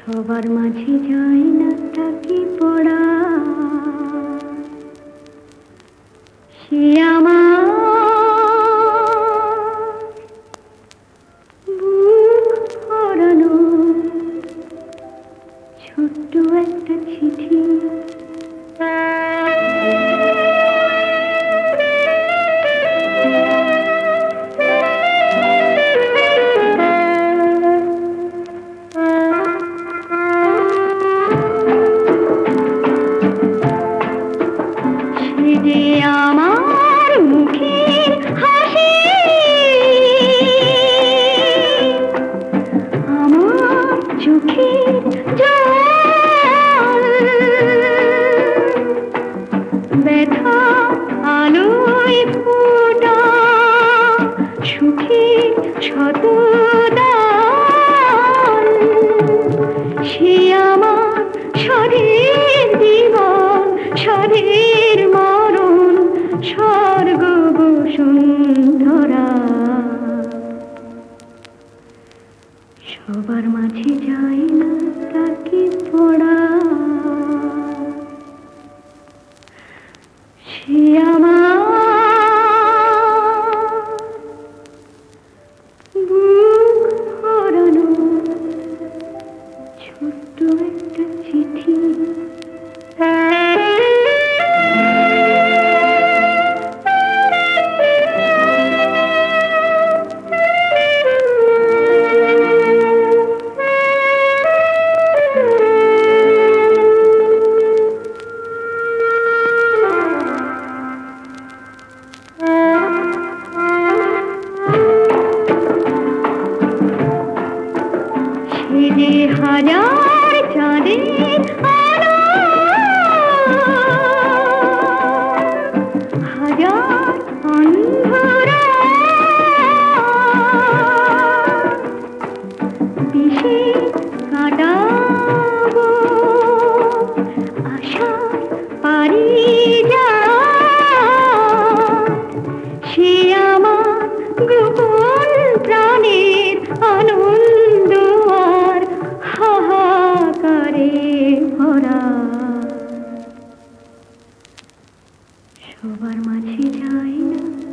সবার মাঝে যায় না তাকে পড়া, সে আমার বুক ভরানো ছোট্ট একটা চিঠি। যে আমার মুখের হাসি, আমার চোখের জল, ব্যথা আলোয় ফোটা সুখের শতদান, সে আমার স্বরের জীবন, স্বরের মরণ, স্বর্গ বসুন্ধরা। সবার মাঝে যায় না তাকে পড়া, সে আমার বুক ভরানো ছোট্ট একটা চিঠি। সে যে হাজার চাঁদের আলো, হাজার অন্ধরা, বিষে কাটাবো আশার পারিজাত, সে আমার গোপন প্রাণের আনন্দ আর হাহাকারে ভরা। সবার মাঝে যায় না